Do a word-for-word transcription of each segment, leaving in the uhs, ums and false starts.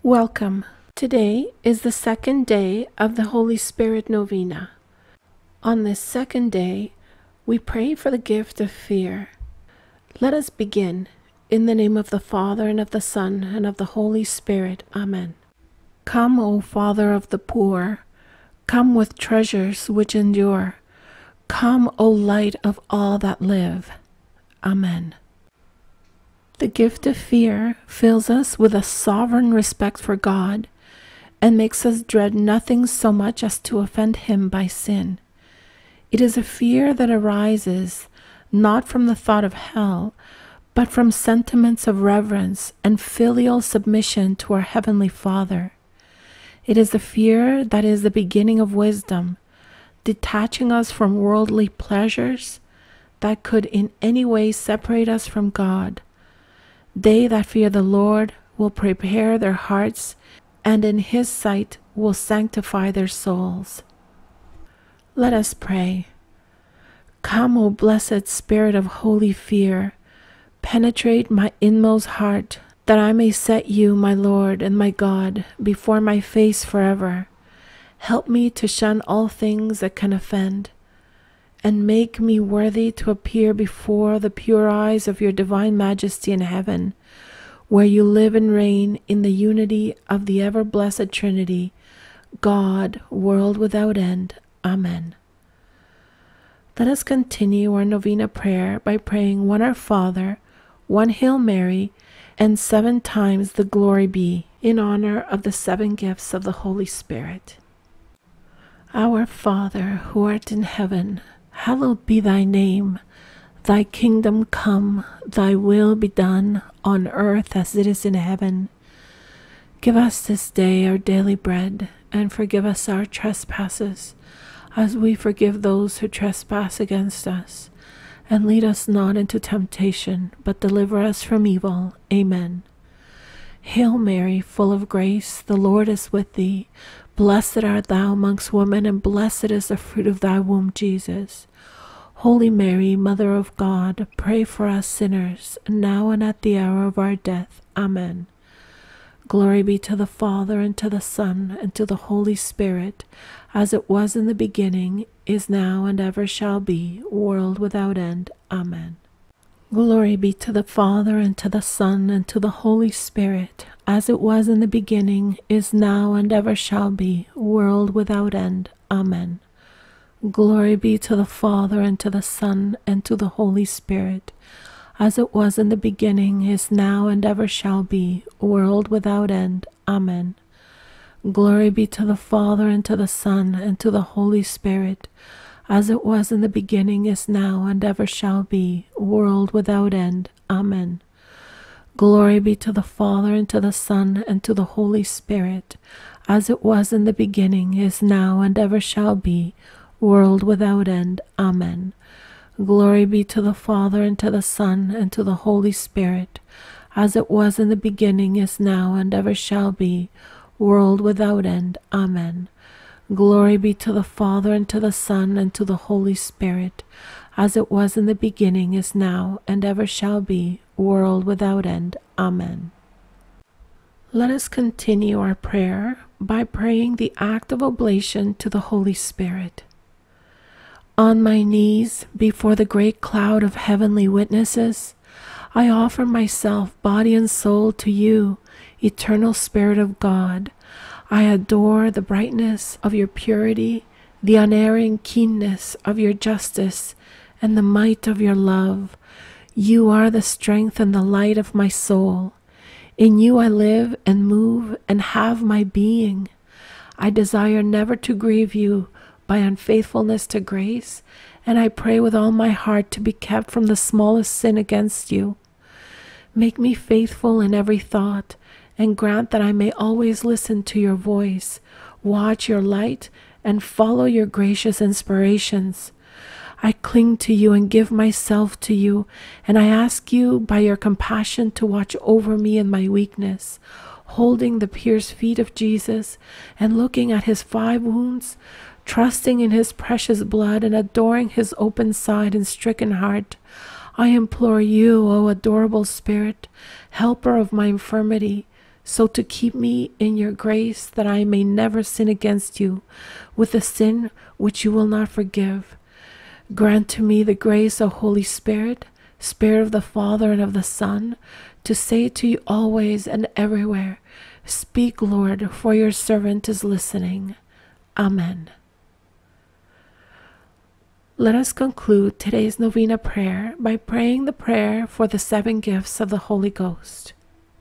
Welcome. Today is the second day of the Holy Spirit Novena. On this second day, we pray for the gift of fear. Let us begin. In the name of the Father, and of the Son, and of the Holy Spirit. Amen. Come, O Father of the poor, come with treasures which endure. Come, O light of all that live. Amen. The gift of fear fills us with a sovereign respect for God and makes us dread nothing so much as to offend Him by sin. It is a fear that arises not from the thought of hell, but from sentiments of reverence and filial submission to our Heavenly Father. It is the fear that is the beginning of wisdom, detaching us from worldly pleasures that could in any way separate us from God. They that fear the Lord will prepare their hearts, and in His sight will sanctify their souls. Let us pray. Come, O blessed Spirit of holy fear, penetrate my inmost heart, that I may set you, my Lord and my God, before my face forever. Help me to shun all things that can offend, and make me worthy to appear before the pure eyes of your divine majesty in heaven, where you live and reign in the unity of the ever-blessed Trinity, God, world without end. Amen. Let us continue our novena prayer by praying one Our Father, one Hail Mary, and seven times the Glory Be, in honor of the seven gifts of the Holy Spirit. Our Father, who art in heaven, hallowed be thy name. Thy kingdom come, thy will be done, on earth as it is in heaven. Give us this day our daily bread, and forgive us our trespasses, as we forgive those who trespass against us. And lead us not into temptation, but deliver us from evil. Amen. Hail Mary, full of grace, the Lord is with thee. Blessed art thou amongst women, and blessed is the fruit of thy womb, Jesus. Holy Mary, Mother of God, pray for us sinners, now and at the hour of our death. Amen. Glory be to the Father, and to the Son, and to the Holy Spirit, as it was in the beginning, is now, and ever shall be, world without end. Amen. Glory be to the Father, and to the Son, and to the Holy Spirit, as it was in the beginning, is now, and ever shall be, world without end. Amen. Glory be to the Father, and to the Son, and to the Holy Spirit, as it was in the beginning, is now, and ever shall be, world without end. Amen. Glory be to the Father, and to the Son, and to the Holy Spirit, as it was in the beginning, is now, and ever shall be, world without end. Amen. Glory be to the Father, and to the Son, and to the Holy Spirit, as it was in the beginning, is now, and ever shall be, world without end. Amen. Glory be to the Father, and to the Son, and to the Holy Spirit, as it was in the beginning, is now, and ever shall be, world without end. Amen. Glory be to the Father, and to the Son, and to the Holy Spirit, as it was in the beginning, is now, and ever shall be, world without end. Amen. Let us continue our prayer by praying the act of oblation to the Holy Spirit. On my knees, before the great cloud of heavenly witnesses, I offer myself, body and soul, to you, eternal Spirit of God. I adore the brightness of your purity, the unerring keenness of your justice, and the might of your love. You are the strength and the light of my soul. In you I live and move and have my being. I desire never to grieve you by unfaithfulness to grace, and I pray with all my heart to be kept from the smallest sin against you. Make me faithful in every thought, and grant that I may always listen to your voice, watch your light, and follow your gracious inspirations. I cling to you and give myself to you, and I ask you by your compassion to watch over me in my weakness, holding the pierced feet of Jesus and looking at his five wounds, trusting in his precious blood and adoring his open side and stricken heart. I implore you, O adorable Spirit, helper of my infirmity, so to keep me in your grace, that I may never sin against you with a sin which you will not forgive. Grant to me the grace, O Holy Spirit, Spirit of the Father and of the Son, to say to you always and everywhere, speak, Lord, for your servant is listening. Amen. Let us conclude today's novena prayer by praying the prayer for the seven gifts of the Holy Ghost.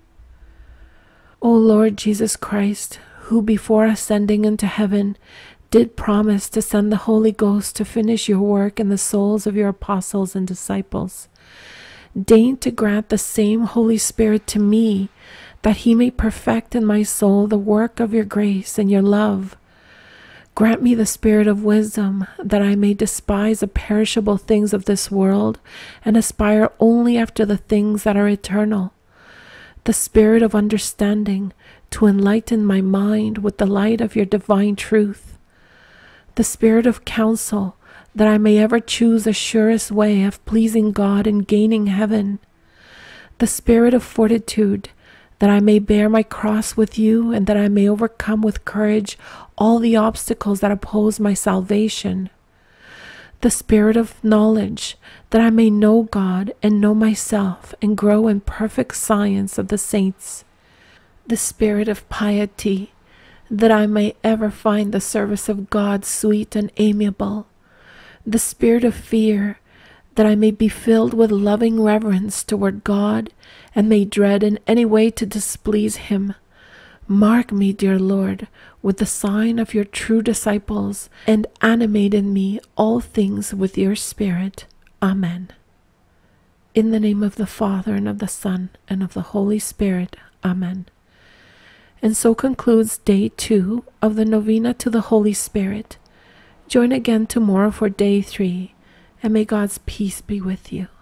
O Lord Jesus Christ, who before ascending into heaven did promise to send the Holy Ghost to finish your work in the souls of your apostles and disciples, deign to grant the same Holy Spirit to me, that he may perfect in my soul the work of your grace and your love. Grant me the spirit of wisdom, that I may despise the perishable things of this world and aspire only after the things that are eternal. The spirit of understanding, to enlighten my mind with the light of your divine truth. The spirit of counsel, that I may ever choose the surest way of pleasing God and gaining heaven. The spirit of fortitude, that I may bear my cross with you, and that I may overcome with courage all the obstacles that oppose my salvation. The spirit of knowledge, that I may know God and know myself and grow in perfect science of the saints. The spirit of piety, that I may ever find the service of God sweet and amiable. The spirit of fear, that I may be filled with loving reverence toward God and may dread in any way to displease him. Mark me, dear Lord, with the sign of your true disciples, and animate in me all things with your Spirit. Amen. In the name of the Father, and of the Son, and of the Holy Spirit. Amen. And so concludes day two of the Novena to the Holy Spirit. Join again tomorrow for day three, and may God's peace be with you.